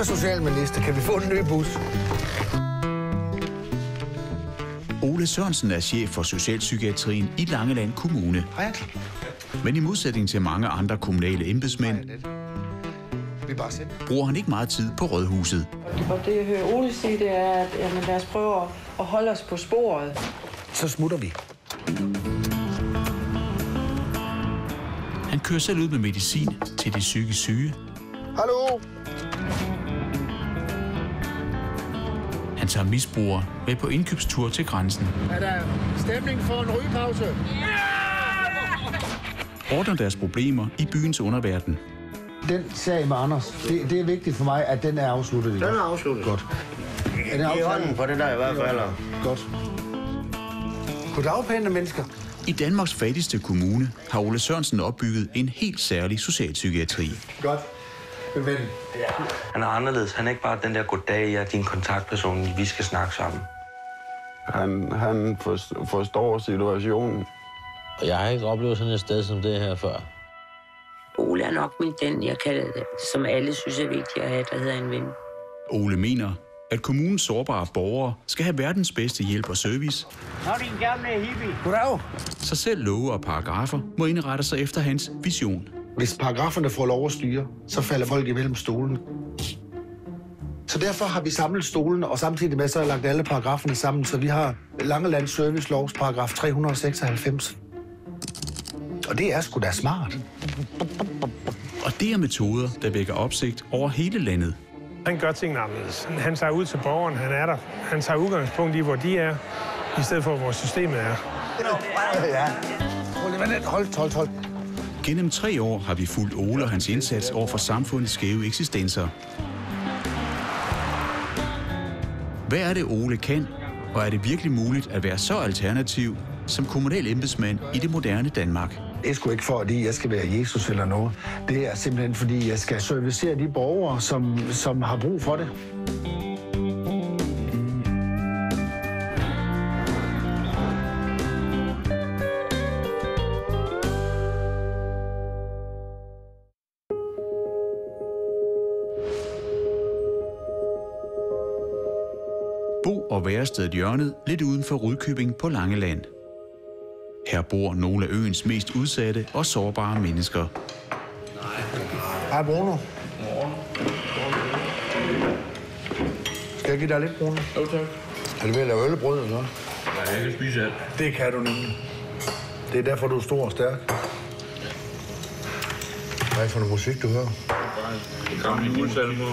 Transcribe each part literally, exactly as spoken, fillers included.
socialminister. Kan vi få en ny bus? Ole Sørensen er chef for socialpsykiatrien i Langeland Kommune. Hej. Men i modsætning til mange andre kommunale embedsmænd, bruger han ikke meget tid på rådhuset. Og det, jeg hører Ole sige, det er, at jamen, lad os prøve at holde os på sporet. Så smutter vi. Han kører selv ud med medicin til de psykisk syge. Hallo? Han tager misbrugere med på indkøbstur til grænsen. Er der stemning for en rygepause? Ordner deres problemer i byens underverden. Den sag med Anders, det, det er vigtigt for mig, at den er afsluttet. Den er afsluttet. Godt. Er det er hånden på det der i hvert fald. Godt. Goddag, pæne mennesker. I Danmarks fattigste kommune har Ole Sørensen opbygget en helt særlig socialpsykiatri. Godt. Vel. Ja. Han er anderledes. Han er ikke bare den der goddag, jeg er din kontaktperson, vi skal snakke sammen. Han, han forstår situationen. Og jeg har ikke oplevet sådan et sted som det her før. Ole er nok min den, jeg kalder det, som alle synes er vigtigt at have, der hedder en ven. Ole mener, at kommunens sårbare borgere skal have verdens bedste hjælp og service. Nå, din gamle hippie. Goddag. Så selv love og paragrafer må indrette sig efter hans vision. Hvis paragraferne får lov at styre, så falder folk imellem stolen. Så derfor har vi samlet stolen, og samtidig med så har lagt alle paragraferne sammen, så vi har Langeland Servicelovs paragraf tre hundrede og seksoghalvfems. Og det er sgu da smart. Og det er metoder, der vækker opsigt over hele landet. Han gør tingene anderledes. Han tager ud til borgeren, han er der. Han tager udgangspunkt i, hvor de er, i stedet for, hvor systemet er. Ja. Hold, hold, hold. Gennem tre år har vi fulgt Ole og hans indsats over for samfundets skæve eksistenser. Hvad er det, Ole kan, og er det virkelig muligt at være så alternativ som kommunal embedsmand i det moderne Danmark? Det er sgu ikke fordi, jeg skal være Jesus eller noget. Det er simpelthen fordi, jeg skal servicere de borgere, som, som har brug for det. Bo- og værestedet Hjørnet lidt uden for Rudkøbing på Langeland. Her bor nogle af øens mest udsatte og sårbare mennesker. Hej, Bruno. Skal jeg give dig lidt, Bruno? Jo, tak. Er du ved at lave øllebrød eller noget? Nej, jeg kan spise alt. Det kan du nemlig. Det er derfor, du er stor og stærk. Hvad er det for noget musik, du hører? Gamle julesalmer.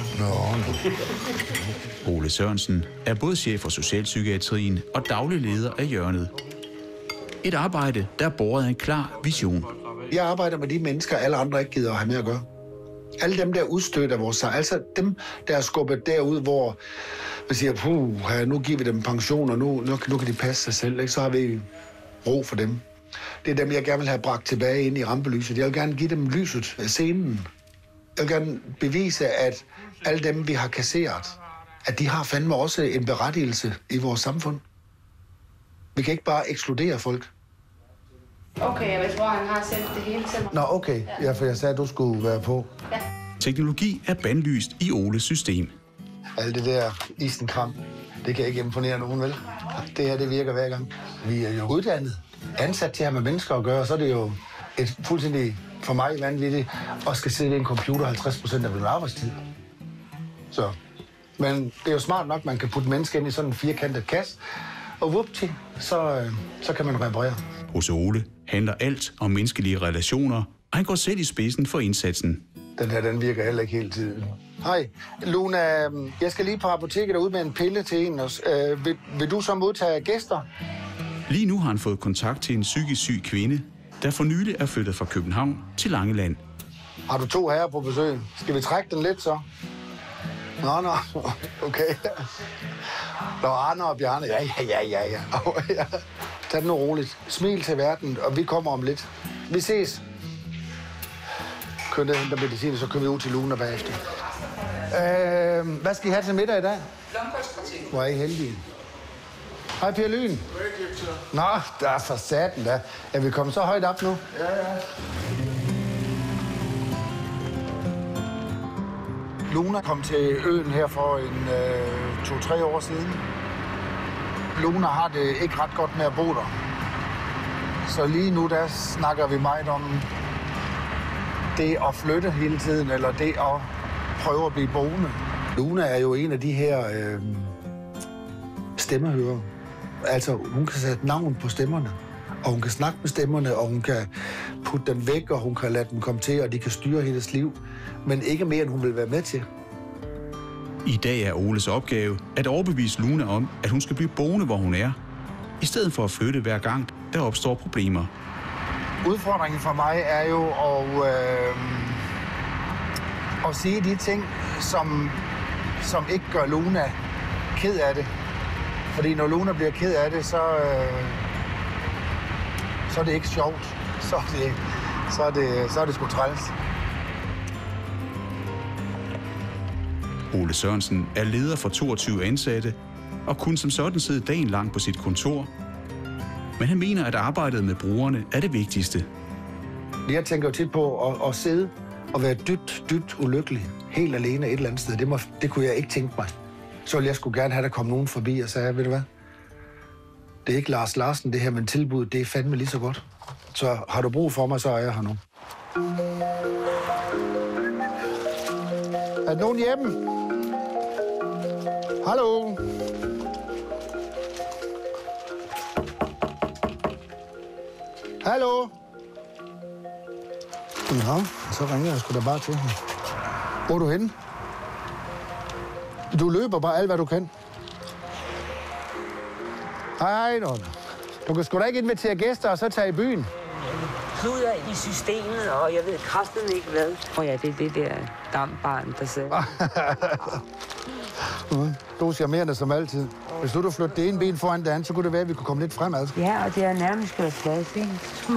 Nå, Ole Sørensen er både chef for socialpsykiatrien og daglig leder af Hjørnet. Et arbejde, der er båret af en klar vision. Jeg arbejder med de mennesker, alle andre ikke gider at have med at gøre. Alle dem, der udstøtter vores sig. Altså dem, der er skubbet derud, hvor man siger, puh, nu giver vi dem pension, og nu, nu, nu kan de passe sig selv. Ikke? Så har vi ro for dem. Det er dem, jeg gerne vil have bragt tilbage ind i rampelyset. Jeg vil gerne give dem lyset, scenen. Jeg vil gerne bevise, at alle dem, vi har kasseret, at de har fandme også en berettigelse i vores samfund. Vi kan ikke bare ekskludere folk. Okay, jeg tror, han har sendt det hele til mig. Nå, okay. Ja, for jeg sagde, at du skulle være på. Ja. Teknologi er bandlyst i Oles system. Alt det der isenkram, det kan ikke imponere nogen, vel? Det her, det virker hver gang. Vi er jo uddannet, ansat til at have med mennesker at gøre, så er det jo et fuldstændig, for mig vanvittigt, at skal sidde ved en computer halvtreds procent af min arbejdstid. Så. Men det er jo smart nok, man kan putte mennesker ind i sådan en firkantet kasse, og vupti, så, så kan man reparere. Hos Ole handler alt om menneskelige relationer, og han går selv i spidsen for indsatsen. Den her, den virker heller ikke hele tiden. Hej, Luna, jeg skal lige på apoteket ud med en pille til en. Øh, vil, vil du så modtage gæster? Lige nu har han fået kontakt til en psykisk syg kvinde, der for nylig er flyttet fra København til Langeland. Har du to herrer på besøg? Skal vi trække den lidt så? Nå, nå, okay. Nå, Arne og Bjarne, ja, ja, ja, ja, ja. ja. Tag det nu roligt. Smil til verden, og vi kommer om lidt. Vi ses. Kør ned og henter medicin, så kører vi ud til Luna bagefter. Øh, hvad skal I have til middag i dag? Blomkålsgratin. Hvor er I heldige. Hej, Per Lyn. Nå, der er for satan da. Er vi kommet så højt op nu? Ja, ja. Luna kom til øen her for en øh, to-tre år siden. Luna har det ikke ret godt med at bo der. Så lige nu, der snakker vi meget om det at flytte hele tiden, eller det at prøve at blive boende. Luna er jo en af de her øh, stemmehører. Altså, hun kan sætte navn på stemmerne, og hun kan snakke med stemmerne, og hun kan putte dem væk, og hun kan lade dem komme til, og de kan styre hendes liv. Men ikke mere, end hun vil være med til. I dag er Oles opgave at overbevise Luna om, at hun skal blive boende, hvor hun er, i stedet for at flytte hver gang, der opstår problemer. Udfordringen for mig er jo at, øh, at sige de ting, som, som ikke gør Luna ked af det. Fordi når Luna bliver ked af det, så, øh, så er det ikke sjovt. Så er det, så er det, så er det sgu træls. Ole Sørensen er leder for toogtyve ansatte og kunne som sådan sidde dagen lang på sit kontor. Men han mener, at arbejdet med brugerne er det vigtigste. Jeg tænker jo tit på at, at sidde og være dybt, dybt ulykkelig, helt alene et eller andet sted. Det, må, det kunne jeg ikke tænke mig. Så ville jeg skulle gerne have, at der kom nogen forbi og sagde, ved du hvad? Det er ikke Lars Larsen, det her, men tilbuddet, det er fandme lige så godt. Så har du brug for mig, så er jeg her nu. Er der nogen hjemme? Hallo? Hallo? Nå, så ringer jeg sgu da bare til hende. Hvor er du henne? Du løber bare alt, hvad du kan. Hej, nå. Du kan sgu da ikke invitere gæster og så tage i byen. Kluder i systemet, og jeg ved kraften ikke hvad. Og ja, det er det der dampbarn, der sidder. Du er charmerende som altid. Hvis du flytte det ene ben foran det andet, så kunne det være, at vi kunne komme lidt fremad. Ja, og det er nærmest gået plads, ikke?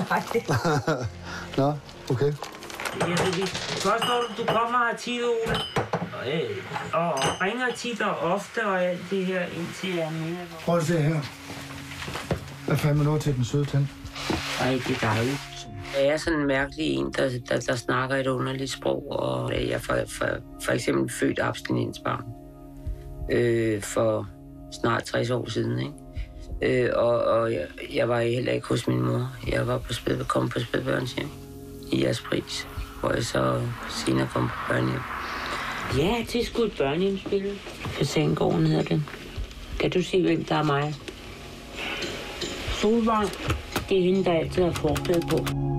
Nå, okay. Jeg ved ikke. Først når du kommer her tit, Ole, og, øh, og ringer tit og ofte, og alt det her, indtil jeg er med. Prøv at se her. Hvad fanden er noget til den søde tand? Ej, det er dejligt. Jeg er sådan en mærkelig en, der, der, der snakker et underligt sprog, og jeg er for, for, for eksempel født abstinensbarn øh, for snart tres år siden, ikke? Øh, og og jeg, jeg var heller ikke hos min mor. Jeg var på spæd, kom på spædbørnshjem i Jaspris, hvor jeg så senere kom på børnehjem. Ja, det er sgu et børnehjemsbillede. Fasanggården hedder det. Kan du se, hvem der er mig? Solvang. Det er hende, der altid har forklæde på.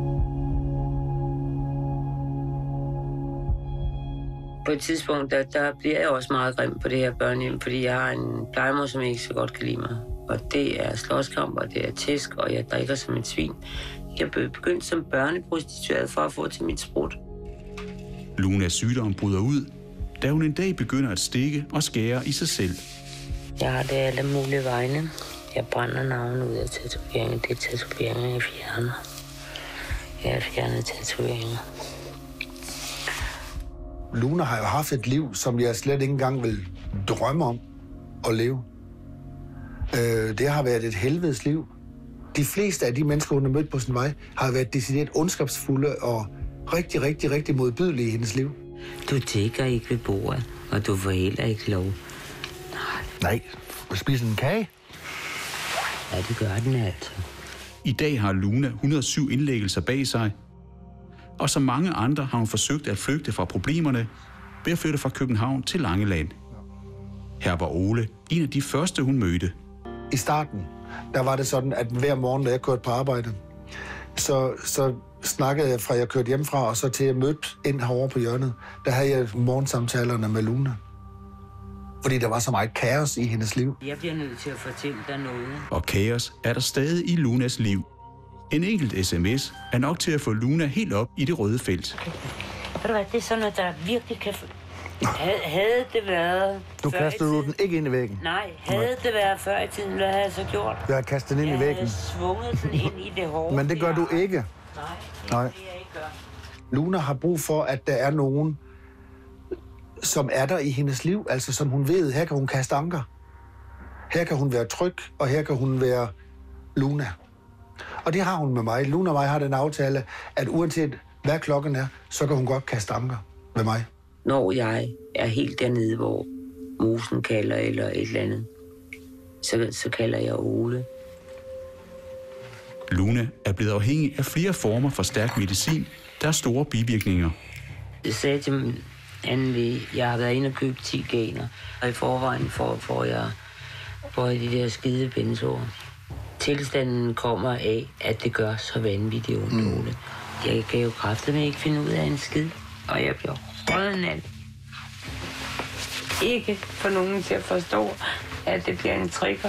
På et tidspunkt, der, der bliver jeg også meget grim på det her børnehjem, fordi jeg har en plejemor, som ikke så godt kan lide mig. Og det er slåskamp, og det er tæsk, og jeg drikker som et svin. Jeg begyndte som børneprostitueret for at få til mit sprut. Lunas sygdom bryder ud, da hun en dag begynder at stikke og skære i sig selv. Jeg har det alle mulige vegne. Jeg brænder navnet ud af tatoveringer. Det er tatoveringer, jeg fjerner. Jeg har fjernet tatoveringer. Luna har jo haft et liv, som jeg slet ikke engang vil drømme om at leve. Øh, det har været et helvedes liv. De fleste af de mennesker, hun har mødt på sin vej, har været decideret ondskabsfulde og rigtig, rigtig, rigtig modbydelige i hendes liv. Du tækker ikke ved bordet, og du får heller ikke lov. Nej. Nej, spiser en kage? Ja, det gør den altså. I dag har Luna et hundrede og syv indlæggelser bag sig, og som mange andre har hun forsøgt at flygte fra problemerne ved at flytte fra København til Langeland. Her var Ole en af de første, hun mødte. I starten, der var det sådan, at hver morgen, når jeg kørte på arbejde, så, så snakkede jeg fra, jeg kørte hjemmefra, og så til jeg mødte ind herovre på hjørnet, der havde jeg morgensamtalerne med Luna. Fordi der var så meget kaos i hendes liv. Jeg bliver nødt til at fortælle dig noget. Og kaos er der stadig i Lunas liv. En enkelt sms er nok til at få Luna helt op i det røde felt. Okay. Ved du hvad, det er sådan, at der virkelig kan... Havde, havde det været... Du kastede du den ikke ind i væggen? Nej, havde Nej. det været før i tiden, hvad havde jeg så gjort? Jeg har kastet den ind jeg i væggen. Jeg havde svunget den ind i det hårde. Men det gør du ikke. Nej, Nej. det jeg ikke gør. Luna har brug for, at der er nogen, som er der i hendes liv. Altså som hun ved, her kan hun kaste anker. Her kan hun være tryg, og her kan hun være Luna. Og det har hun med mig. Luna og mig har den aftale, at uanset hvad klokken er, så kan hun godt kaste anker med mig. når jeg er helt dernede, hvor mosen kalder eller et eller andet, så, så kalder jeg Ole. Luna er blevet afhængig af flere former for stærk medicin, der er store bivirkninger. Jeg sagde til min anden læge, jeg har været inde og købt ti ganer, og i forvejen får, får jeg får jeg de der skide benzoer. Tilstanden kommer af, at det gør så vanvittigt ondt, mm. Ole. Jeg kan jo kraftedeme ikke finde ud af en skid, og jeg bliver rødden af det. Ikke for nogen til at forstå, at det bliver en trigger.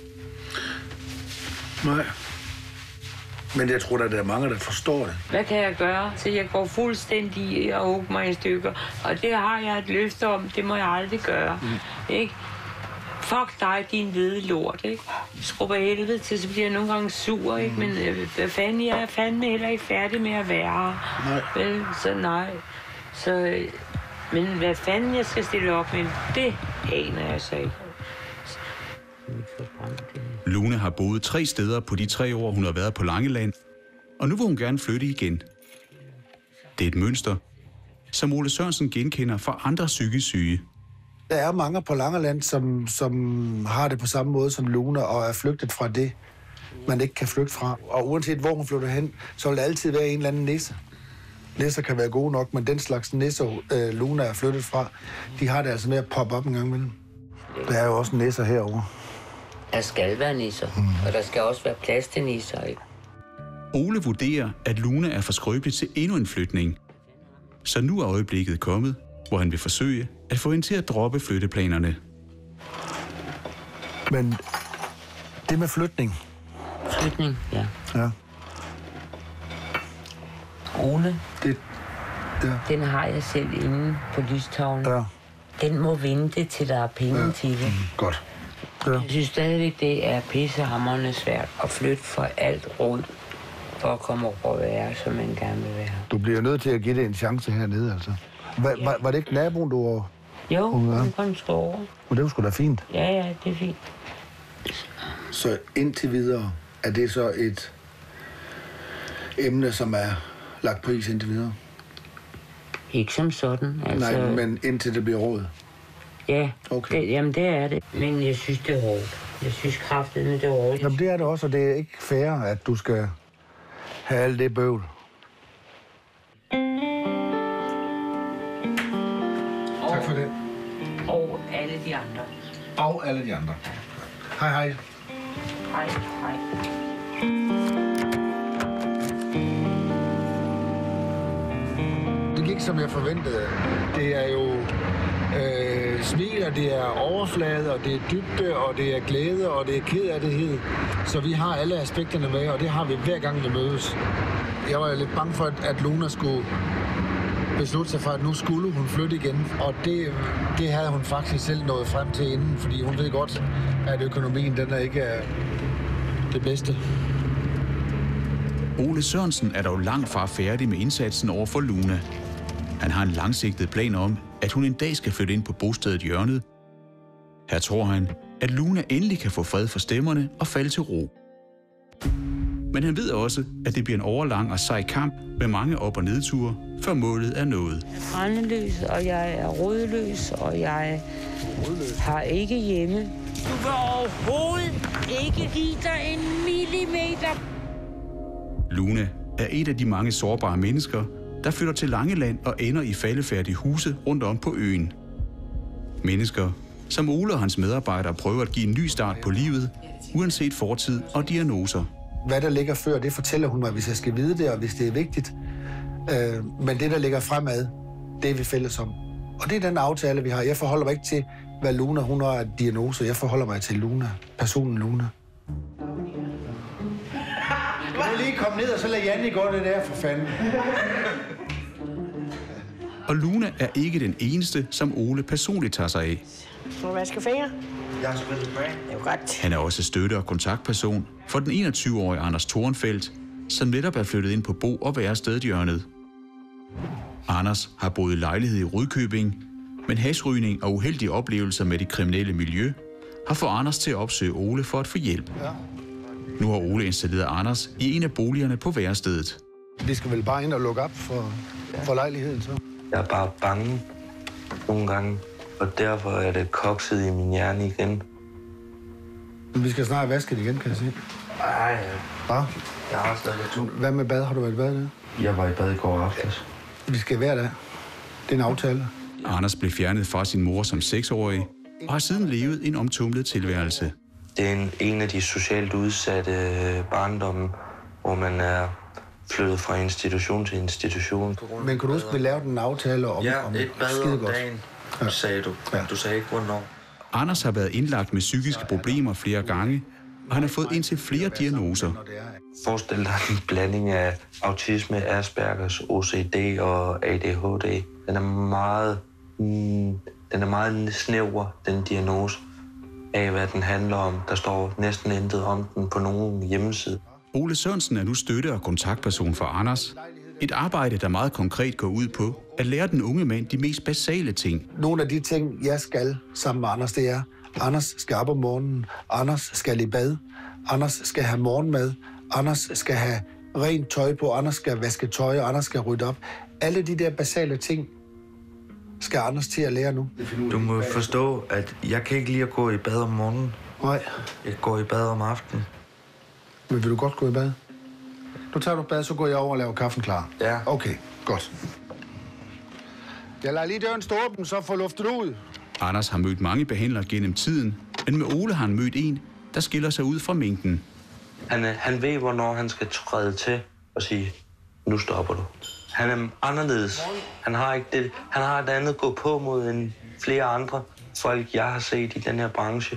Nej. Men jeg tror, at der er mange, der forstår det. Hvad kan jeg gøre, så jeg går fuldstændig i og hugger mig i stykker? Og det har jeg et løfte om, det må jeg aldrig gøre. Mm. Ikke? Fuck dig, din hvide lort, ikke? Skrubber helvede til, så bliver jeg nogle gange sur, ikke? Men øh, hvad fanden, jeg er fandme heller ikke færdig med at være. Nej. Vel, så nej. Så, øh, men hvad fanden jeg skal stille op med, det aner jeg så ikke. Luna har boet tre steder på de tre år, hun har været på Langeland, og nu vil hun gerne flytte igen. Det er et mønster, som Ole Sørensen genkender fra andre psykisk syge. Der er mange på Langeland, som, som har det på samme måde som Luna, og er flygtet fra det, man ikke kan flygte fra. Og uanset hvor hun flytter hen, så vil der altid være en eller anden nisse. Nisser kan være gode nok, men den slags nisser, øh, Luna er flyttet fra, de har det altså med at poppe op en gang imellem. Der er jo også nisser herovre. Der skal være nisser, mm. og der skal også være plads til nisser, ikke? Ole vurderer, at Luna er for skrøbelig til endnu en flytning. Så nu er øjeblikket kommet, hvor han vil forsøge at få hende til at droppe flytteplanerne. Men det med flytning? Flytning, ja. Ja. Ole, det, ja. Den har jeg selv inde på lystavlen. Ja. Den må vente, til der er penge ja. til det. Mm, godt. Ja. Jeg synes stadigvæk, det er pissehamrende svært at flytte for alt råd for at komme over og være, som man gerne vil være. Du bliver nødt til at give det en chance hernede, altså. Var, ja. var, var det ikke naboen, du var? Jo, hun kom stå over. Og det var sgu da fint. Ja, ja, det er fint. Så indtil videre, er det så et emne, som er lagt på is indtil videre? Ikke som sådan. Altså... Nej, men indtil det bliver råd? Ja, okay. det, jamen det er det. Men jeg synes, det er hårdt. Jeg synes kraftigt, det er hårdt. Jamen det er det også, og det er ikke fair, at du skal have alt det bøvl. Og, tak for det. Og alle de andre. Og alle de andre. Hej, hej. Hej, hej. Det gik, som jeg forventede. Det er jo øh, smil, og det er overflade, og det er dybde, og det er glæde, og det er kederlighed. Så vi har alle aspekterne med, og det har vi hver gang, vi mødes. Jeg var lidt bange for, at Luna skulle beslutte sig for, at nu skulle hun flytte igen. Og det, det havde hun faktisk selv nået frem til inden, fordi hun ved godt, at økonomien den er ikke er det bedste. Ole Sørensen er dog langt fra færdig med indsatsen over for Luna. Han har en langsigtet plan om, at hun en dag skal flytte ind på bostedet Hjørnet. Her tror han, at Luna endelig kan få fred for stemmerne og falde til ro. Men han ved også, at det bliver en overlang og sej kamp med mange op- og nedture, før målet er nået. Jeg er brændeløs, og jeg er rådløs, og jeg har ikke hjemme. Du vil overhovedet ikke give dig en millimeter. Luna er et af de mange sårbare mennesker, der flytter til Langeland og ender i faldefærdige huse rundt om på øen. Mennesker, som Ole og hans medarbejdere prøver at give en ny start på livet, uanset fortid og diagnoser. Hvad der ligger før, det fortæller hun mig, hvis jeg skal vide det, og hvis det er vigtigt. Øh, men det, der ligger fremad, det er vi fælles om. Og det er den aftale, vi har. Jeg forholder mig ikke til, hvad Luna hun har af diagnoser. Jeg forholder mig til Luna. Personen Luna. Kan du lige komme ned, og så lad Janne gå det der, for fanden. Og Luna er ikke den eneste, som Ole personligt tager sig af. Skal du vaske fingre? Jeg har spillet spray. Det er jo godt. Han er også støtte- og kontaktperson for den enogtyve-årige Anders Thorenfeldt, som netop er flyttet ind på Bo- og Værestedet Hjørnet. Anders har boet i lejlighed i Rudkøbing, men hashrygning og uheldige oplevelser med det kriminelle miljø har fået Anders til at opsøge Ole for at få hjælp. Ja. Nu har Ole installeret Anders i en af boligerne på Værestedet. Vi skal vel bare ind og lukke op for, for lejligheden, så? Jeg er bare bange nogle gange. Og derfor er det kokset i min hjerne igen. Vi skal snart vaske det igen, kan jeg sige. Ej, Hvad? jeg har stadig to. Hvad med bad? Har du været i bad der? Jeg var i bad i går aftes. Vi skal hver dag. Det er en aftale. Anders blev fjernet fra sin mor som seksårig og har siden levet en omtumlet tilværelse. Det er en, en af de socialt udsatte barndomme, hvor man er flyttet fra institution til institution. Men kan du huske, vi lavede en aftale om, ja, om et bad om skidegodt? dagen, ja. sagde du. Ja. Du sagde ikke, hvornår. Anders har været indlagt med psykiske problemer flere gange, og han har fået indtil flere diagnoser. Forestil dig en blanding af autisme, Aspergers, O C D og A D H D. Den er meget, mm, den er meget snæver, den diagnose, af hvad den handler om. Der står næsten intet om den på nogen hjemmeside. Ole Sørensen er nu støtte- og kontaktperson for Anders. Et arbejde, der meget konkret går ud på at lære den unge mand de mest basale ting. Nogle af de ting, jeg skal sammen med Anders, det er, Anders skal op om morgenen, Anders skal i bad, Anders skal have morgenmad, Anders skal have rent tøj på, Anders skal vaske tøj, Anders skal rydde op. Alle de der basale ting skal Anders til at lære nu. Du må forstå, at jeg kan ikke lide at gå i bad om morgenen. Nej. Jeg går i bad om aftenen. Men vil du godt gå i bad? Nu tager du bad, så går jeg over og laver kaffen klar. Ja. Okay, godt. Jeg lader lige døren stå åben, så får luftet ud. Anders har mødt mange behandlere gennem tiden, men med Ole har han mødt en, der skiller sig ud fra mængden. Han, han ved, hvornår han skal træde til og sige, nu stopper du. Han er anderledes. Han har ikke det. Han har et andet gå på mod end flere andre folk, jeg har set i den her branche.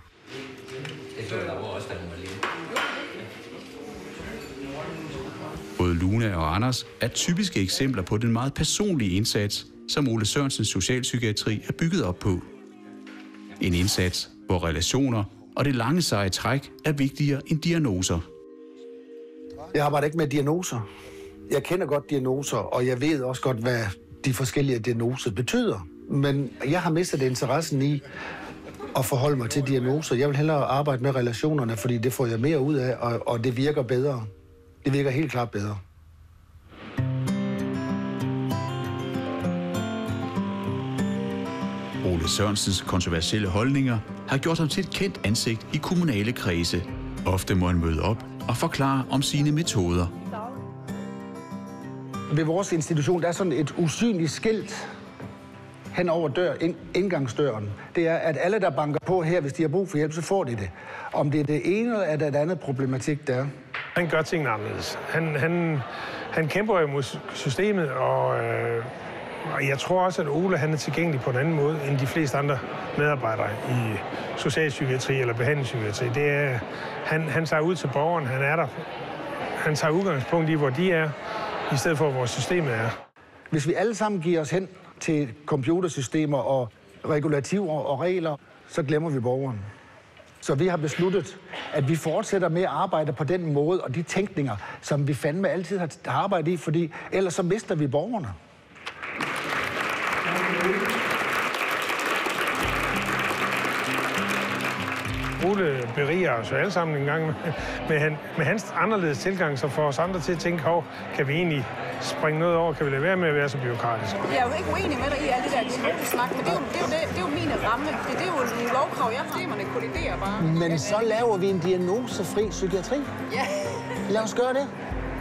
Både Luna og Anders er typiske eksempler på den meget personlige indsats, som Ole Sørensens socialpsykiatri er bygget op på. En indsats, hvor relationer og det lange seje træk er vigtigere end diagnoser. Jeg arbejder ikke med diagnoser. Jeg kender godt diagnoser, og jeg ved også godt, hvad de forskellige diagnoser betyder. Men jeg har mistet interessen i at forholde mig til diagnoser. Jeg vil hellere arbejde med relationerne, fordi det får jeg mere ud af, og, og det virker bedre. Det virker helt klart bedre. Ole Sørensens kontroversielle holdninger har gjort ham til et kendt ansigt i kommunale kredse. Ofte må han møde op og forklare om sine metoder. Ved vores institution der er sådan et usynligt skilt hen over dør, indgangsdøren. Det er, at alle, der banker på her, hvis de har brug for hjælp, så får de det. Om det er det ene eller er det et andet problematik, der er. Han gør tingene anderledes. Han, han, han kæmper jo mod systemet, og, øh, og jeg tror også, at Ole han er tilgængelig på en anden måde end de fleste andre medarbejdere i socialpsykiatri eller behandlingspsykiatri. Det er, han, han tager ud til borgeren, han er der. Han tager udgangspunkt i, hvor de er, i stedet for, hvor systemet er. Hvis vi alle sammen giver os hen til computersystemer og regulativer og regler, så glemmer vi borgeren. Så vi har besluttet, at vi fortsætter med at arbejde på den måde og de tænkninger, som vi fandme altid har arbejdet i, fordi ellers så mister vi borgerne. Ole beriger os jo alle sammen en gang med, med, han, med hans anderledes tilgang, så får os andre til at tænke, hov, kan vi egentlig springe noget over, kan vi lade være med at være så byråkratisk? Jeg er jo ikke uenig med dig i alt det der snak, men det er jo, det er jo, det, det er jo mine ramme. Det, det er jo nogle lovkrav, jeg systemerne kolliderer bare. Men så laver vi en diagnosefri psykiatri. Ja. Lad os gøre det.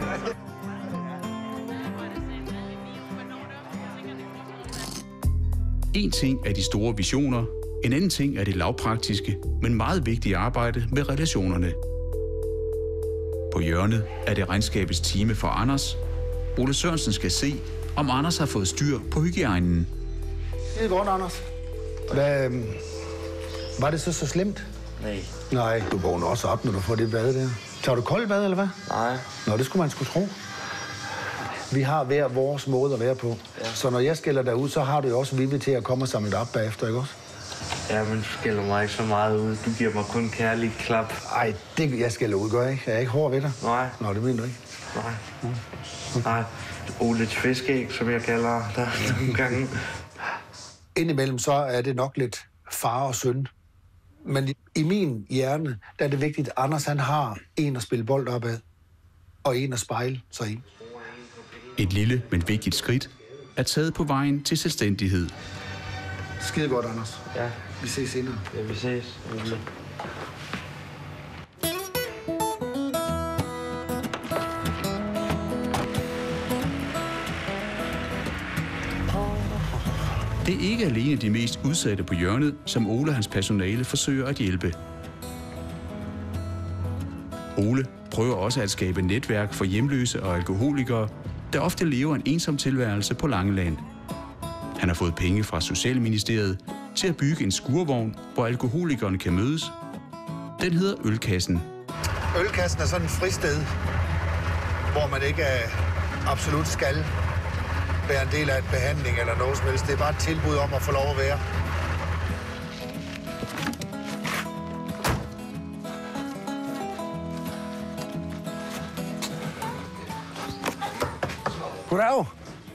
En ting er de store visioner, en anden ting er det lavpraktiske, men meget vigtige arbejde med relationerne. På hjørnet er det regnskabets time for Anders. Ole Sørensen skal se, om Anders har fået styr på hygiejnen. Det er godt, Anders. Hvad, var det så så slemt? Nej. Nej, du vågner også op, når du får det bad der. Tager du koldt bad, eller hvad? Nej. Nå, det skulle man sgu tro. Vi har hver vores måde at være på. Ja. Så når jeg skælder dig ud, så har du jo også vilje til at komme og samle dig op bagefter, ikke også? Ja, men du skælder mig ikke så meget ud. Du giver mig kun kærlig klap. Ej, det jeg skælder ud, gør jeg ikke. Jeg er ikke hård ved dig. Nej. Nå, det mener du ikke. Nej. Mm. Nej. Ole Tviskæg, som jeg kalder dig nogle gange. Indimellem så er det nok lidt far og søn. Men i, i min hjerne, der er det vigtigt, at Anders han har en at spille bold op ad, og en at spejle sig i. Et lille, men vigtigt skridt er taget på vejen til selvstændighed. Skide godt, Anders. Ja. Vi ses senere. Ja, vi ses. Okay. Det er ikke alene de mest udsatte på hjørnet, som Ole og hans personale forsøger at hjælpe. Ole prøver også at skabe netværk for hjemløse og alkoholikere, der ofte lever en ensom tilværelse på Langeland. Han har fået penge fra Socialministeriet til at bygge en skurvogn, hvor alkoholikerne kan mødes. Den hedder Ølkassen. Ølkassen er sådan et fristed, hvor man ikke er absolut skal være en del af en behandling eller noget som helst. Det er bare et tilbud om at få lov at være. Goddag.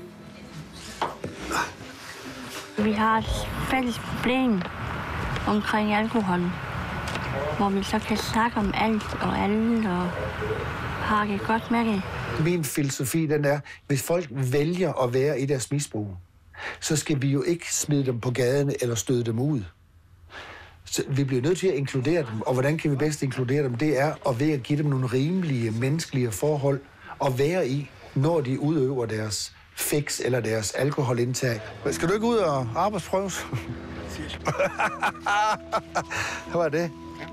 Vi har et fælles problem omkring alkohol, hvor vi så kan snakke om alt og alle og har det godt med det. Min filosofi, den er, hvis folk vælger at være i deres misbrug, så skal vi jo ikke smide dem på gaden eller støde dem ud. Så vi bliver nødt til at inkludere dem, og hvordan kan vi bedst inkludere dem? Det er at ved at give dem nogle rimelige, menneskelige forhold at være i, når de udøver deres fix eller deres alkoholindtag. Skal du ikke ud og arbejdsprøves? Hvad var det?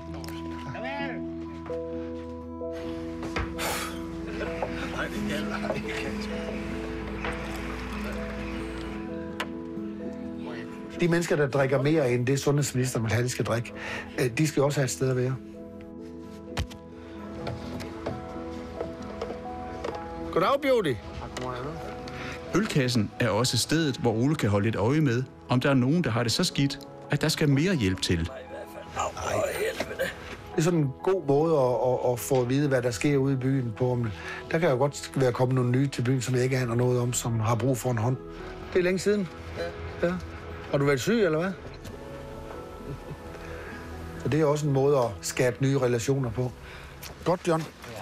De mennesker, der drikker mere end det sundhedsministeren vil have, de skal drikke, de skal også have et sted at være. Goddag, Beauty. Ølkassen er også stedet, hvor Ole kan holde lidt øje med, om der er nogen, der har det så skidt, at der skal mere hjælp til. Det er sådan en god måde at, at, at få at vide, hvad der sker ude i byen på. Der kan jo godt være kommet nogle nye til byen, som jeg ikke aner noget om, som har brug for en hånd. Det er længe siden. Ja. Har du været syg, eller hvad? Så det er også en måde at skabe nye relationer på. Godt, John. Ja.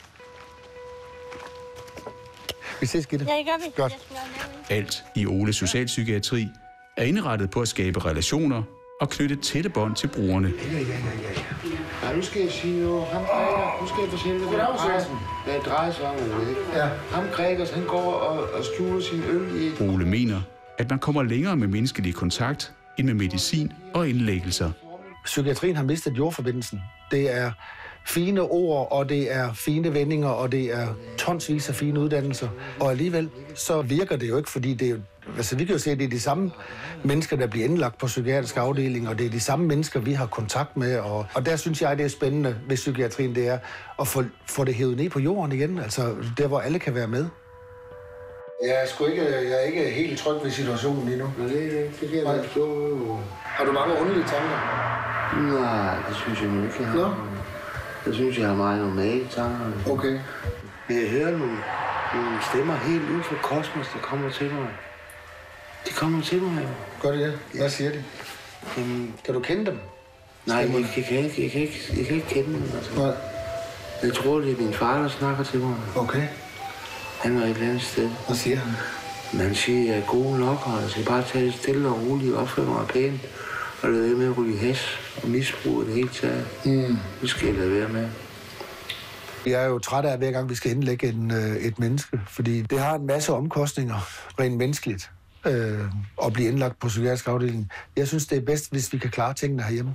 Vi ses, Gitte. Ja, det gør vi. Godt. Alt i Oles socialpsykiatri er indrettet på at skabe relationer og knytte tætte bånd til brugerne. Ja, ja, ja, ja. Ja, nu skal jeg sige noget. Ham Gregers, nu skal jeg fortælle dig, hvad det drejer sig om. Ja. Ham Gregers, han går og, og skjuler sin øl i... Ole mener, at man kommer længere med menneskelig kontakt end med medicin og indlæggelser. Psykiatrien har mistet jordforbindelsen. Det er fine ord, og det er fine vendinger, og det er tonsvis af fine uddannelser. Og alligevel så virker det jo ikke, fordi det er jo, altså vi kan jo se, at det er de samme mennesker, der bliver indlagt på psykiatrisk afdeling, og det er de samme mennesker, vi har kontakt med. Og, og der synes jeg, det er spændende ved psykiatrien, det er at få, få det hævet ned på jorden igen. Altså der, hvor alle kan være med. Jeg er sgu ikke, jeg er ikke helt tryg ved situationen lige nu. Men det, det, det kan jeg forstå. Har du mange underlige tanker? Nej, det synes jeg nu ikke, jeg har. Nå? Jeg synes, jeg har meget normale tanker. Okay. Jeg hører nogle, nogle stemmer helt ude fra kosmos, der kommer til mig. De kommer til mig. Gør de det? Hvad siger de? Jamen, kan du kende dem? Nej, jeg, jeg, kan ikke, jeg, kan ikke, jeg kan ikke kende dem. Altså. Nej. Jeg tror, det er min far, der snakker til mig. Okay. Han var et eller andet sted. Hvad siger han? Men han siger, at jeg er god nok, og jeg skal bare tage det stille og roligt, opføre mig pænt, og lade være med at ryge hash og misbruge det hele taget. Mm. Det skal jeg lade være med. Jeg er jo træt af, hver gang vi skal indlægge en, øh, et menneske, fordi det har en masse omkostninger, rent menneskeligt, øh, at blive indlagt på psykiatrisk afdeling. Jeg synes, det er bedst, hvis vi kan klare tingene herhjemme.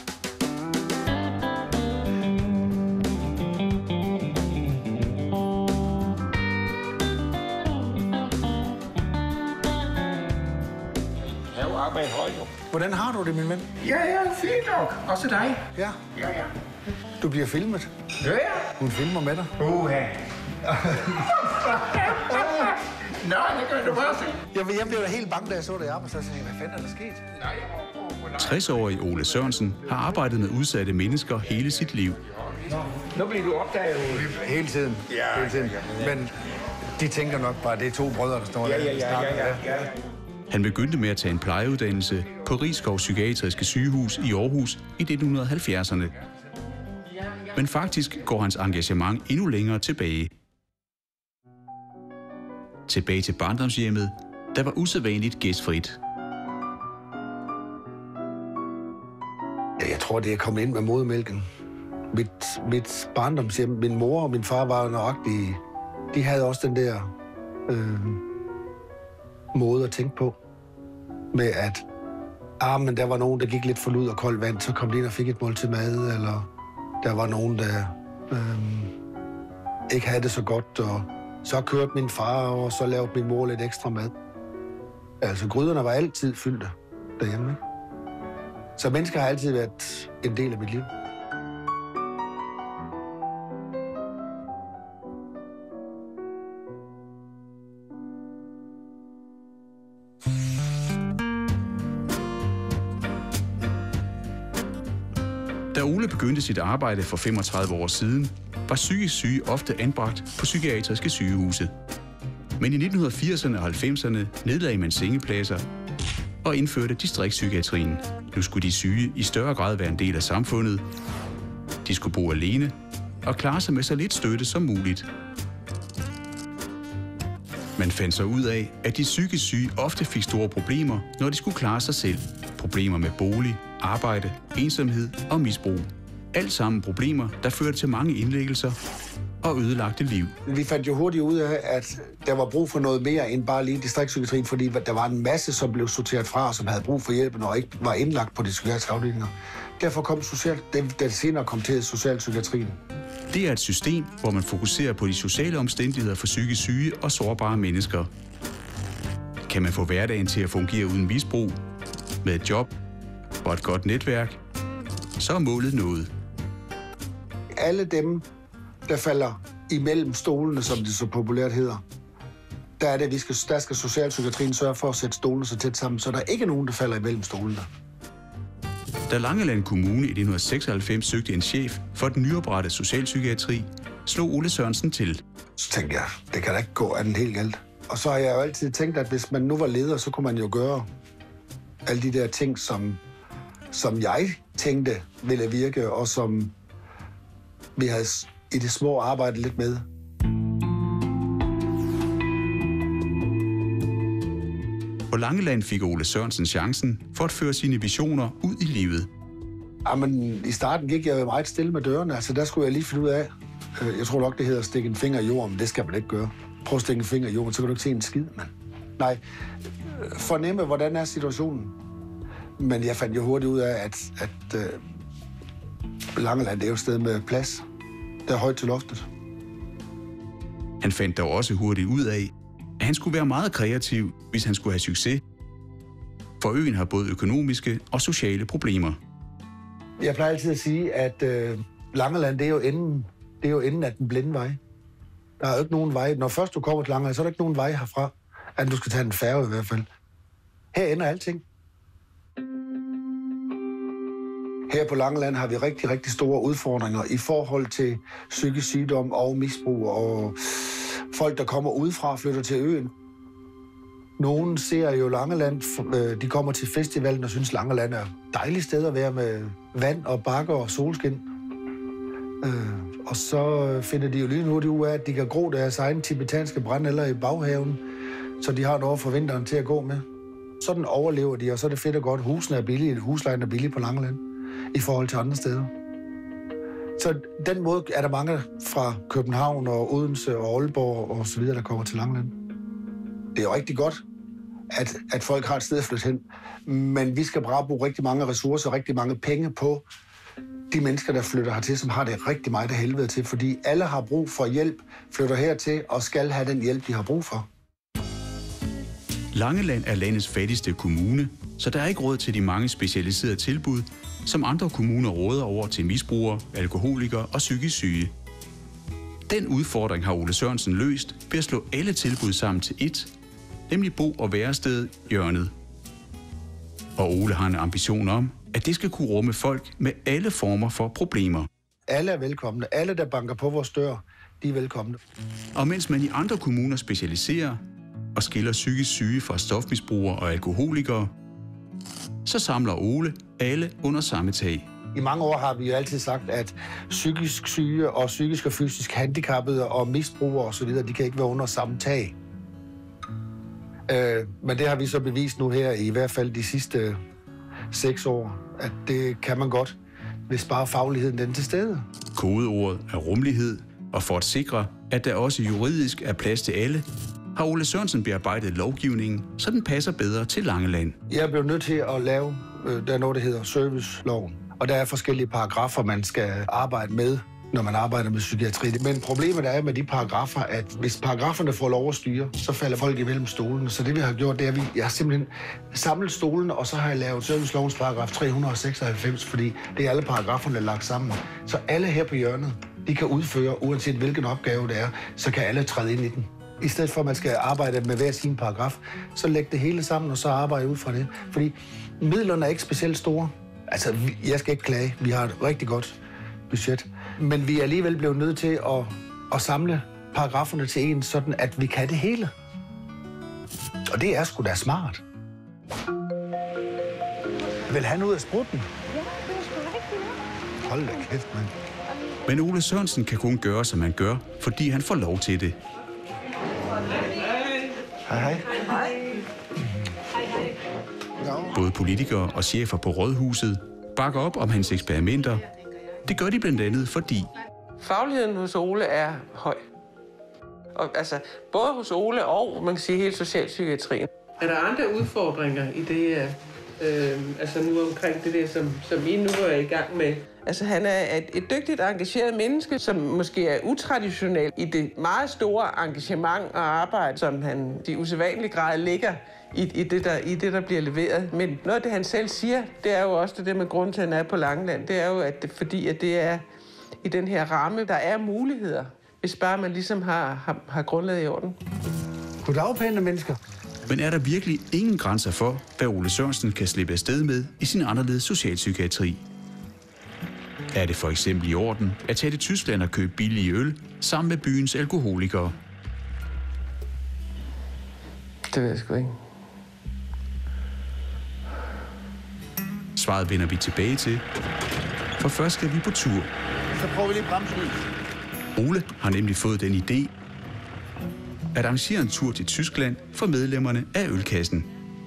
Hvordan har du det, min ven? Ja, ja, fint nok. Også dig. Ja. Ja, ja. Du bliver filmet. Ja, ja. Hun filmer med dig. Uha. Nej, det gør du bare se. Jeg, jeg blev da helt bange, da jeg så det i arbejdspladsen. Hvad fanden er der sket? tres-årige Ole Sørensen har arbejdet med udsatte mennesker hele sit liv. Nu bliver du opdaget. Hele tiden. Ja. Hele tiden. Men de tænker nok bare, at det er to brødre, der står ja, der. Ja, ja, ja, ja, ja. Han begyndte med at tage en plejeuddannelse på Risskov Psykiatriske Sygehus i Aarhus i nitten halvfjerdserne. Men faktisk går hans engagement endnu længere tilbage. Tilbage til barndomshjemmet, der var usædvanligt gæstfrit. tror, det er kommet ind med modermælken. Mit, mit barndomshjem, min mor og min far var nøjagtige. De havde også den der øh, måde at tænke på. Med at, ah, men der var nogen, der gik lidt for lud og koldt vand, så kom de ind og fik et måltid mad, eller der var nogen, der øh, ikke havde det så godt, og så kørte min far, og så lavede min mor lidt ekstra mad. Altså, gryderne var altid fyldte derhjemme, ikke? Så mennesker har altid været en del af mit liv. Da Ole begyndte sit arbejde for femogtredive år siden, var psykisk syge ofte anbragt på psykiatriske sygehuse. Men i nitten firserne og halvfemserne nedlagde man sengepladser og indførte distriktspsykiatrien. Nu skulle de syge i større grad være en del af samfundet. De skulle bo alene og klare sig med så lidt støtte som muligt. Man fandt så ud af, at de psykisk syge ofte fik store problemer, når de skulle klare sig selv. Problemer med bolig, arbejde, ensomhed og misbrug. Alt sammen problemer, der førte til mange indlæggelser og ødelagte liv. Vi fandt jo hurtigt ud af, at der var brug for noget mere end bare lige distriktspsykiatrien, fordi der var en masse, som blev sorteret fra, som havde brug for hjælp, og ikke var indlagt på de psykiatriske afdelinger. Derfor kom social, det, det senere kom til socialpsykiatrien. Det er et system, hvor man fokuserer på de sociale omstændigheder for psykisk syge og sårbare mennesker. Kan man få hverdagen til at fungere uden misbrug, med et job og et godt netværk, så er målet nået. Alle dem, der falder imellem stolene, som det så populært hedder, der, er det, vi skal, der skal socialpsykiatrien sørge for at sætte stolene så tæt sammen, så der er ikke nogen, der falder imellem stolene. Da Langeland Kommune i nitten seksoghalvfems søgte en chef for den nyoprettede socialpsykiatri, slog Ole Sørensen til. Så tænkte jeg, det kan da ikke gå andet helt galt. Og så har jeg jo altid tænkt, at hvis man nu var leder, så kunne man jo gøre alle de der ting, som, som jeg tænkte ville virke, og som vi havde i det små arbejdet lidt med. På Langeland fik Ole Sørensen chancen for at føre sine visioner ud i livet. Jamen, i starten gik jeg jo meget stille med dørene. Altså, der skulle jeg lige finde ud af. Jeg tror nok, det hedder at stikke en finger i jorden, men det skal man ikke gøre. Prøv at stikke en finger i jorden, så kan du ikke se en skid, mand. Nej, fornemme, hvordan er situationen. Men jeg fandt jo hurtigt ud af, at, at uh, Langeland er jo et sted med plads. Der er højt til loftet. Han fandt dog også hurtigt ud af, at han skulle være meget kreativ, hvis han skulle have succes. For øen har både økonomiske og sociale problemer. Jeg plejer altid at sige, at uh, Langeland, det er jo enden, det er jo enden af den blinde vej. Der er jo ikke nogen vej. Når først du kommer til Langeland, så er der ikke nogen vej herfra, at du skal tage en færge i hvert fald. Her ender alting. Her på Langeland har vi rigtig, rigtig store udfordringer i forhold til psykisk sygdom og misbrug, og folk, der kommer udefra, flytter til øen. Nogen ser jo Langeland, de kommer til festivalen og synes, Langeland er et dejligt sted at være med vand og bakker og solskin. Og så finder de jo lige hurtigt ud af, at de kan gro deres egen tibetanske brændenælder i baghaven, så de har noget for vinteren til at gå med. Sådan overlever de, og så er det fedt og godt. Husene er billige, huslejen er billig på Langeland i forhold til andre steder. Så den måde er der mange fra København og Odense og Aalborg og så videre, der kommer til Langeland. Det er jo rigtig godt, at, at folk har et sted at flytte hen, men vi skal bare bruge rigtig mange ressourcer, rigtig mange penge på de mennesker, der flytter hertil, som har det rigtig meget af helvede til, fordi alle har brug for hjælp, flytter hertil og skal have den hjælp, de har brug for. Langeland er landets fattigste kommune, så der er ikke råd til de mange specialiserede tilbud, som andre kommuner råder over til misbrugere, alkoholikere og psykisk syge. Den udfordring har Ole Sørensen løst ved at slå alle tilbud sammen til ét, nemlig bo- og værested Hjørnet. Og Ole har en ambition om, at det skal kunne rumme folk med alle former for problemer. Alle er velkomne. Alle, der banker på vores dør, de er velkomne. Og mens man i andre kommuner specialiserer og skiller psykisk syge fra stofmisbrugere og alkoholikere, så samler Ole alle under samme tag. I mange år har vi jo altid sagt, at psykisk syge og psykisk og fysisk handicappede og misbrugere osv., de kan ikke være under samme tag. Øh, men det har vi så bevist nu her i hvert fald de sidste seks år, at det kan man godt. hvis bare fagligheden den er til stede. Kodeordet er rummelighed, og for at sikre, at der også juridisk er plads til alle, har Ole Sørensen bearbejdet lovgivningen, så den passer bedre til Langeland. Jeg blev nødt til at lave, øh, der er noget, der hedder serviceloven. Og der er forskellige paragrafer, man skal arbejde med, når man arbejder med psykiatri. Men problemet er med de paragrafer, at hvis paragraferne får lov at styre, så falder folk imellem stolene. Så det vi har gjort, det er, at vi, jeg har simpelthen samlet stolene, og så har jeg lavet servicelovens paragraf tre hundrede seksoghalvfems, fordi det er alle paragraferne lagt sammen. Så alle her på hjørnet, de kan udføre, uanset hvilken opgave det er, så kan alle træde ind i den. I stedet for, at man skal arbejde med hver sin paragraf, så læg det hele sammen, og så arbejde ud fra det. Fordi midlerne er ikke specielt store. Altså, jeg skal ikke klage. Vi har et rigtig godt budget. Men vi er alligevel blevet nødt til at, at samle paragraferne til en, sådan at vi kan det hele. Og det er sgu da smart. Vil han ud af sprutten? Hold da kæft, mand. Men Ole Sørensen kan kun gøre, som han gør, fordi han får lov til det. Hej, hej. Både politikere og chefer på Rådhuset bakker op om hans eksperimenter. Det gør de blandt andet, fordi fagligheden hos Ole er høj. Og, altså, både hos Ole og, man kan sige, hele socialpsykiatrien. Er der andre udfordringer i det her? Øh, altså nu omkring det der, som, som I nu er i gang med. Altså han er et, et dygtigt, engageret menneske, som måske er utraditionel i det meget store engagement og arbejde, som han i usædvanlig grad ligger i, i, det, der, i det, der bliver leveret. Men noget af det, han selv siger, det er jo også det der med grunden til, at han er på Langeland. Det er jo, at det, fordi at det er i den her ramme, der er muligheder, hvis bare man ligesom har, har, har grundlaget i orden. Goddag, pæne mennesker. Men er der virkelig ingen grænser for, hvad Ole Sørensen kan slippe afsted med i sin anderledes socialpsykiatri? Er det for eksempel i orden at tage til Tyskland og købe billige øl sammen med byens alkoholikere? Det ved jeg sgu ikke. Svaret vender vi tilbage til, for først skal vi på tur. Så prøver vi lige bremsen. Ole har nemlig fået den idé at arrangere en tur til Tyskland for medlemmerne af Ølkassen.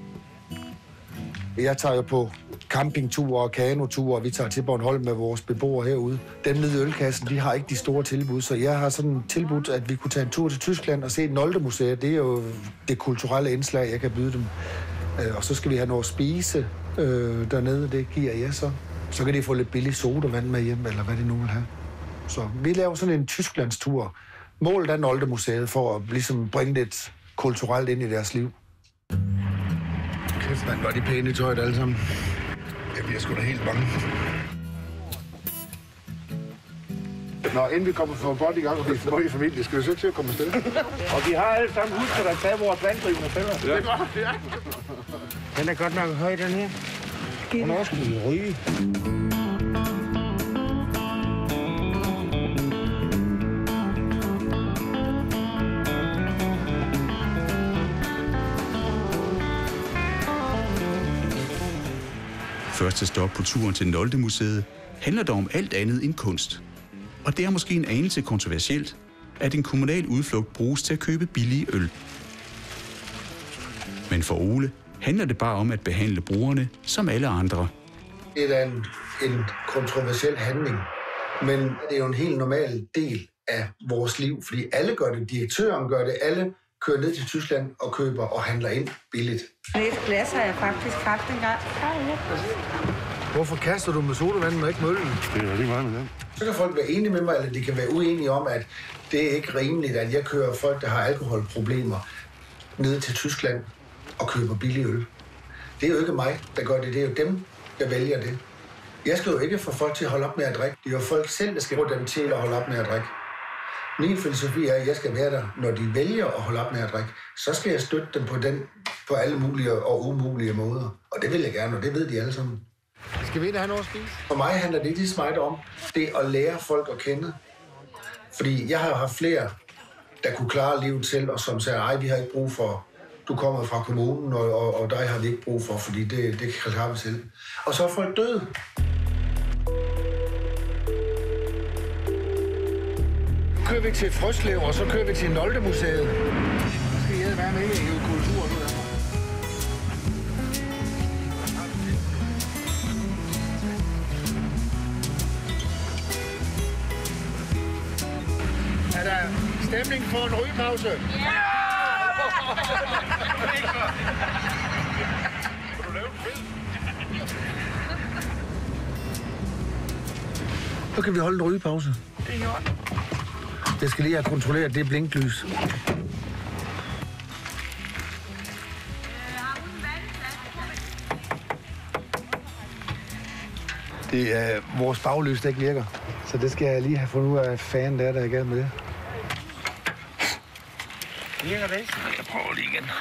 Jeg tager jo på campingture og kanoture, og vi tager til Bornholm med vores beboere herude. Dem nede i Ølkassen, de har ikke de store tilbud, så jeg har sådan tilbudt, at vi kunne tage en tur til Tyskland og se Nolde-museet. Det er jo det kulturelle indslag, jeg kan byde dem. Og så skal vi have noget at spise øh, dernede, det giver jeg så. Så kan de få lidt billig sodavand med hjem, eller hvad de nu vil have. Så vi laver sådan en Tysklandstur. Målet er Nolde-museet for at ligesom bringe lidt kulturelt ind i deres liv. Kæft, man, var de pæne i tøjet alle sammen. Jeg bliver sgu da helt bange. Nå, inden vi kommer for godt i gang og bliver i familie, skal vi så ikke til at komme afsted? Og vi har alle sammen husket at tage vores vanddrivende fælder. Ja. Det er godt, ja. Den er godt nok høj, den her. Hvornår skal vi ryge? Første stop på turen til Nolde-museet handler dog om alt andet end kunst. Og det er måske en anelse kontroversielt, at en kommunal udflugt bruges til at købe billige øl. Men for Ole handler det bare om at behandle brugerne som alle andre. Det er en, en kontroversiel handling, men det er jo en helt normal del af vores liv, fordi alle gør det. Direktøren gør det. Alle kører ned til Tyskland og køber og handler ind billigt. Et glas har jeg faktisk haft engang. Hvorfor kaster du med sodavanden og ikke møllen? Det er lige meget med den. Så kan folk være enige med mig, eller de kan være uenige om, at det er ikke rimeligt, at jeg kører folk, der har alkoholproblemer, ned til Tyskland og køber billig øl. Det er jo ikke mig, der gør det. Det er jo dem, der vælger det. Jeg skal jo ikke få folk til at holde op med at drikke. Det er jo folk selv, der skal få dem til at holde op med at drikke. Min filosofi er, at jeg skal være der, når de vælger at holde op med at drikke. Så skal jeg støtte dem på, den, på alle mulige og umulige måder. Og det vil jeg gerne, og det ved de alle sammen. Skal vi ind og have noget at spise? For mig handler det lige så meget om det at lære folk at kende. Fordi jeg har haft flere, der kunne klare livet selv, og som sagde, ej, vi har ikke brug for, du kommer fra kommunen, og, og, og dig har vi ikke brug for, fordi det, det kan klare vi selv. Og så er folk døde. Så kører vi til Frøslev, og så kører vi til Nolde-museet. Så skal jeg være med i kultur nu. Er der stemning for en rygepause? Ja! Så kan vi holde en rygepause. Det er gjort. Jeg skal lige have kontrolleret det blinklys. Det er vores baglys, der ikke virker. Så det skal jeg lige have fundet ud af, fanden der er, der er galt med det. Virker det? Jeg prøver lige igen.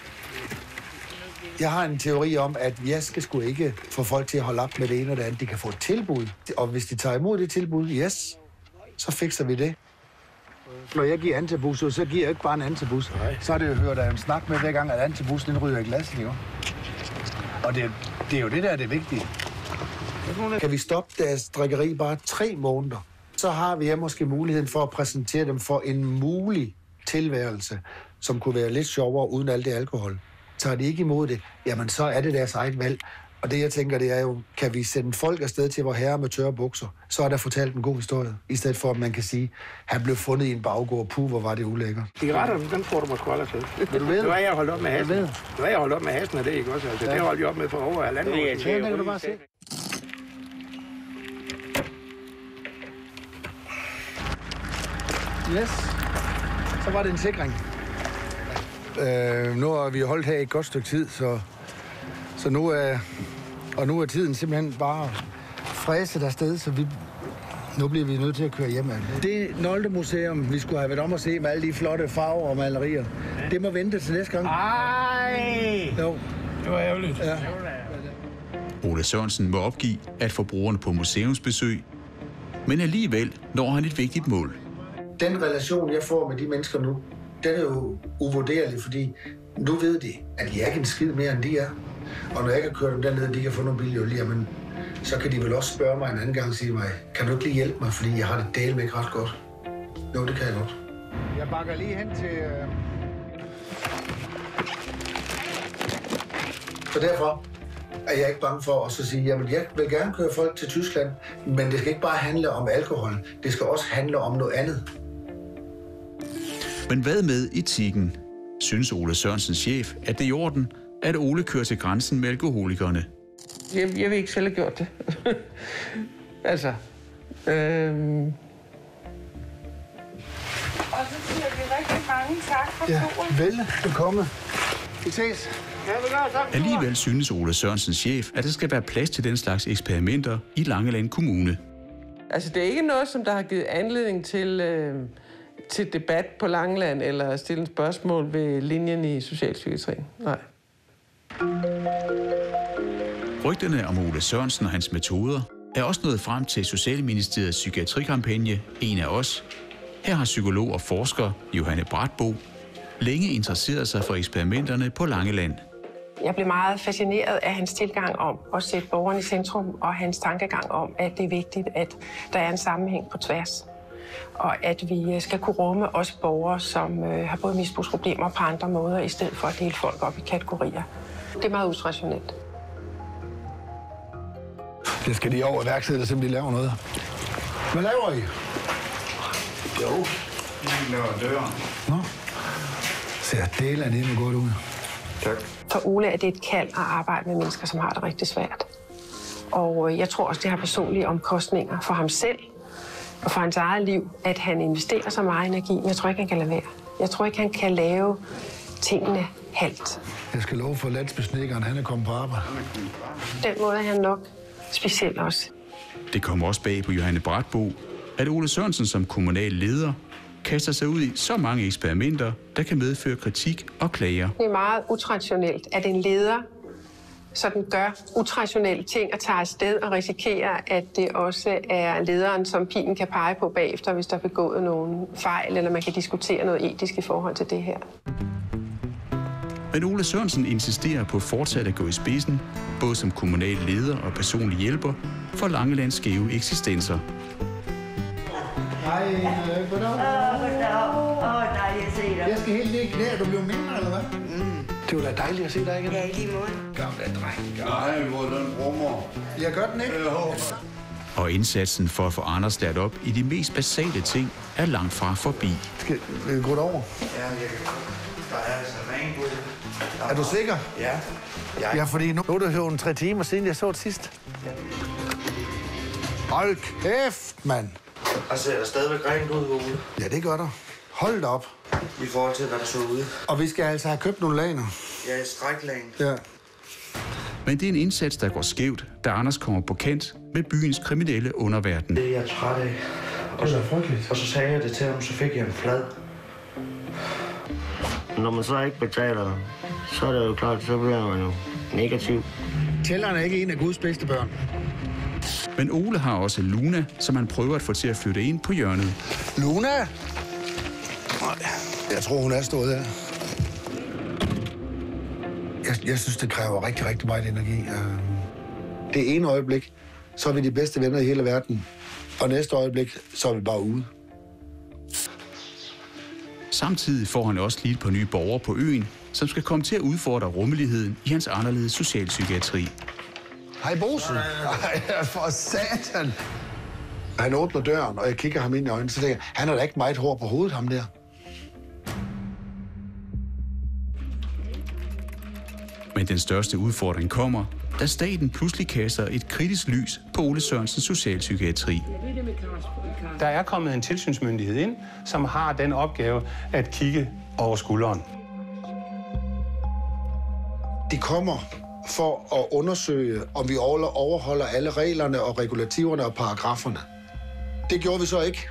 Jeg har en teori om, at jeg skal sgu ikke få folk til at holde op med det ene og det andet. De kan få et tilbud, og hvis de tager imod det tilbud, yes, så fikser vi det. Når jeg giver antibus, så giver jeg ikke bare en antibus. Så er det jo hørt af en snak med hver gang, at antibus den ryger i glasset, jo. Og det, det er jo det, der er det vigtige. Kan vi stoppe deres drikkeri bare tre måneder, så har vi her måske muligheden for at præsentere dem for en mulig tilværelse, som kunne være lidt sjovere uden alt det alkohol. Tager de ikke imod det, jamen så er det deres eget valg. Og det jeg tænker, det er jo, kan vi sende folk afsted til vor herre med tørre bukser, så er der fortalt en god historie. I stedet for, at man kan sige, han blev fundet i en baggård, puh, hvor var det ulækkert. Cigaretter, dem tror du måske holde til. Vil du ved? Det var jeg holdt op med hasen. Det var jeg holdt op med hasen, og det ikke også. Altså, ja. Det holdt jeg op med for over halvanden år. Ja, det kan du bare se. Yes, så var det en sikring. Øh, nu har vi holdt her et godt stykke tid, så, så nu, er, og nu er tiden simpelthen bare fræset afsted, så vi, nu bliver vi nødt til at køre hjem. Det Nolde-museum, vi skulle have været om at se med alle de flotte farver og malerier, det må vente til næste gang. Ej! Jo. Det var ærgerligt. Ja. Ole Sørensen må opgive at få brugerne på museumsbesøg, men alligevel når han et vigtigt mål. Den relation, jeg får med de mennesker nu, den er jo uvurderlig, fordi nu ved de, at jeg er ikke en skid mere, end de er. Og når jeg kan køre dem dernede, og de kan få nogle billige olie, jamen, så kan de vel også spørge mig en anden gang og sige mig, kan du ikke lige hjælpe mig, fordi jeg har det dele med ikke ret godt. Jo, det kan jeg godt. Jeg bakker lige hen til... Øh... Så derfor er jeg ikke bange for at så sige, jamen jeg vil gerne køre folk til Tyskland, men det skal ikke bare handle om alkohol, det skal også handle om noget andet. Men hvad med etikken? Synes Ole Sørensens chef, at det er i orden, at Ole kører til grænsen med alkoholikerne? Jeg, jeg vil ikke selv have gjort det. altså... Øhm... Og så siger vi rigtig mange tak for ja, turen. velbekomme. Vi ses. Alligevel synes Ole Sørensens chef, at der skal være plads til den slags eksperimenter i Langeland Kommune. Altså, det er ikke noget, som der har givet anledning til, øh, til debat på Langeland eller at stille spørgsmål ved linjen i socialpsykiatrien. Nej. Rygterne om Ole Sørensen og hans metoder er også nået frem til Socialministeriets psykiatrikampagne En af os. Her har psykolog og forsker Johanne Bratbo længe interesseret sig for eksperimenterne på Langeland. Jeg blev meget fascineret af hans tilgang om at sætte borgeren i centrum, og hans tankegang om, at det er vigtigt, at der er en sammenhæng på tværs. Og at vi skal kunne rumme også borgere, som øh, har både misbrugsproblemer på andre måder, i stedet for at dele folk op i kategorier. Det er meget utraditionelt. Det skal de over iværksætte, så de laver noget. Hvad laver I? Jo, vi laver døren. Nå. Ser dele af det med godt ud. Tak. For Ole er det et kald at arbejde med mennesker, som har det rigtig svært. Og jeg tror også, det har personlige omkostninger for ham selv og for hans eget liv, at han investerer så meget energi, men jeg tror ikke, han kan lade være. Jeg tror ikke, han kan lave tingene halvt. Jeg skal love for landsbysnedkeren, han er kommet på arbejde. Den måde er han nok speciel også. Det kommer også bag på Johanne Bratbo, at Ole Sørensen som kommunal leder kaster sig ud i så mange eksperimenter, der kan medføre kritik og klager. Det er meget utraditionelt, at en leder sådan gør utraditionelle ting og tager afsted og risikerer, at det også er lederen, som pilen kan pege på bagefter, hvis der er begået nogle fejl, eller man kan diskutere noget etisk i forhold til det her. Men Ole Sørensen insisterer på fortsat at gå i spidsen, både som kommunal leder og personlig hjælper, for Langelands skæve eksistenser. Hej, goddag. Åh, goddag. Åh, dejligt at se dig. Jeg skal helt ned i knæ, du bliver mindre, eller hvad? Mm. Det var da dejligt at se dig igen. Ja, i lige måde. Gamle dreng. Nej, hvor den rummer. Jeg gør den ikke. Jo. Og indsatsen for at få Anders lært op i de mest basale ting er langt fra forbi. Skal vi gå derover? Ja, jeg kan. Der er altså rent ud. Er du sikker? Ja. Jeg... Ja, fordi nu, nu er det jo en tre timer siden, jeg så det sidst. Hold kæft, mand. Altså, er der stadigvæk rent ud, Ole? Ja, det gør der. Hold da op. I forhold til, hvad der så ude. Og vi skal altså have købt nogle laner. Ja, et stræklagen. Ja. Men det er en indsats, der går skævt, da Anders kommer på kant med byens kriminelle underverden. Det er jeg træt af. Og så, og så sagde jeg det til ham, så fik jeg en flad. Når man så ikke betaler, så er det jo klart, så bliver man jo negativ. Tælleren er ikke en af Guds bedste børn. Men Ole har også Luna, som han prøver at få til at flytte ind på hjørnet. Luna? Jeg tror, hun er stået der. Jeg, jeg synes, det kræver rigtig, rigtig meget energi. Det ene øjeblik, så er vi de bedste venner i hele verden. Og næste øjeblik, så er vi bare ude. Samtidig får han også lige på nye borgere på øen, som skal komme til at udfordre rummeligheden i hans anderledes socialpsykiatri. Hej, Bosen. Ej, for satan. Han åbner døren, og jeg kigger ham ind i øjnene, så tænker jeg, han har da ikke meget hår på hovedet, ham der. Men den største udfordring kommer, da staten pludselig kaster et kritisk lys på Ole Sørensens socialpsykiatri. Der er kommet en tilsynsmyndighed ind, som har den opgave at kigge over skulderen. De kommer for at undersøge, om vi overholder alle reglerne og regulativerne og paragraferne. Det gjorde vi så ikke.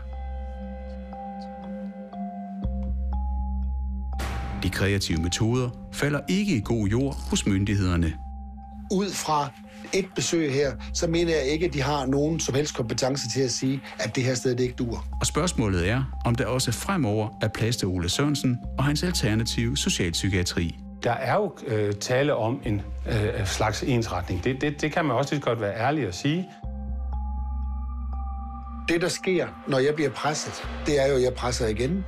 De kreative metoder falder ikke i god jord hos myndighederne. Ud fra et besøg her, så mener jeg ikke, at de har nogen som helst kompetence til at sige, at det her sted det ikke duer. Og spørgsmålet er, om der også fremover er plads til Ole Sørensen og hans alternative socialpsykiatri. Der er jo øh, tale om en øh, slags ensretning. Det, det, det kan man også lidt godt være ærlig at sige. Det, der sker, når jeg bliver presset, det er jo, at jeg presser igen.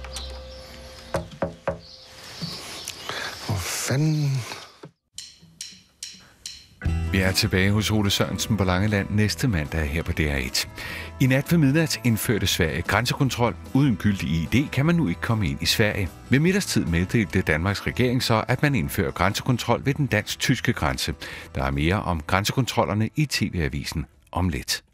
Hvor fanden... Vi er tilbage hos Ole Sørensen på Langeland næste mandag her på D R et. I nat ved midnat indførte Sverige grænsekontrol. Uden gyldig I D kan man nu ikke komme ind i Sverige. Ved middagstid meddelte Danmarks regering så, at man indfører grænsekontrol ved den dansk-tyske grænse. Der er mere om grænsekontrollerne i T V-avisen om lidt.